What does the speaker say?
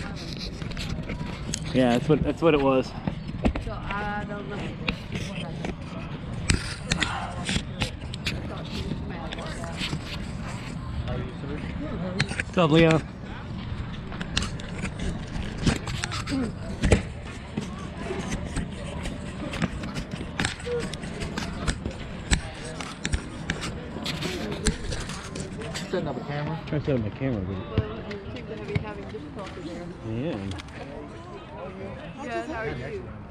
Yeah, that's what it was. So I don't know. What's up, Leon? Setting up a camera. Trying to set up my camera, but Well, you seem to be having difficulty there. yeah. Yeah, how are you?